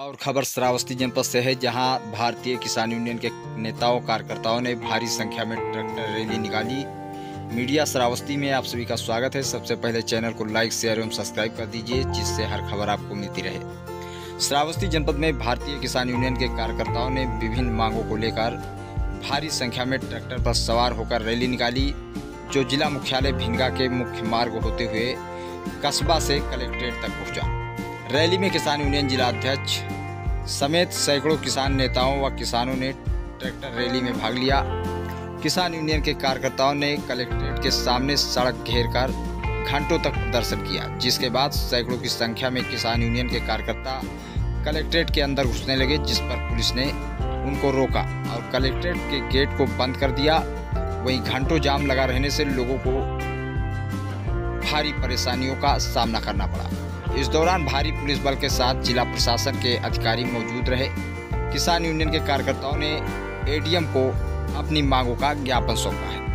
और खबर श्रावस्ती जनपद से है, जहां भारतीय किसान यूनियन के नेताओं कार्यकर्ताओं ने भारी संख्या में ट्रैक्टर रैली निकाली। मीडिया श्रावस्ती में आप सभी का स्वागत है। सबसे पहले चैनल को लाइक, शेयर एवं सब्सक्राइब कर दीजिए, जिससे हर खबर आपको मिलती रहे। श्रावस्ती जनपद में भारतीय किसान यूनियन के कार्यकर्ताओं ने विभिन्न मांगों को लेकर भारी संख्या में ट्रैक्टर पर सवार होकर रैली निकाली, जो जिला मुख्यालय भिंगा के मुख्य मार्ग होते हुए कस्बा से कलेक्ट्रेट तक पहुंचा। रैली में किसान यूनियन जिला अध्यक्ष समेत सैकड़ों किसान नेताओं व किसानों ने ट्रैक्टर रैली में भाग लिया। किसान यूनियन के कार्यकर्ताओं ने कलेक्ट्रेट के सामने सड़क घेर कर घंटों तक प्रदर्शन किया, जिसके बाद सैकड़ों की संख्या में किसान यूनियन के कार्यकर्ता कलेक्ट्रेट के अंदर घुसने लगे, जिस पर पुलिस ने उनको रोका और कलेक्ट्रेट के गेट को बंद कर दिया। वहीं घंटों जाम लगा रहने से लोगों को भारी परेशानियों का सामना करना पड़ा। इस दौरान भारी पुलिस बल के साथ जिला प्रशासन के अधिकारी मौजूद रहे। किसान यूनियन के कार्यकर्ताओं ने एडीएम को अपनी मांगों का ज्ञापन सौंपा है।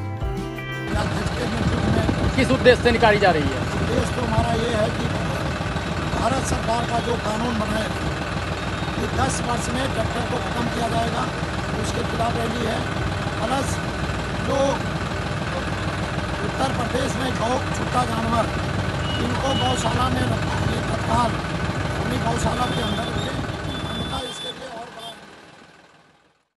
किस उद्देश्य से निकाली जा रही है? उद्देश्य तो हमारा ये है कि भारत सरकार का जो कानून बना है कि 10 वर्ष में ट्रैक्टर को खत्म किया जाएगा, उसके खिलाफ रैली है। प्लस जो उत्तर प्रदेश में गौ छुट्टा जानवर, इनको गौशाला में तत्काल अपनी गौशाला के अंदर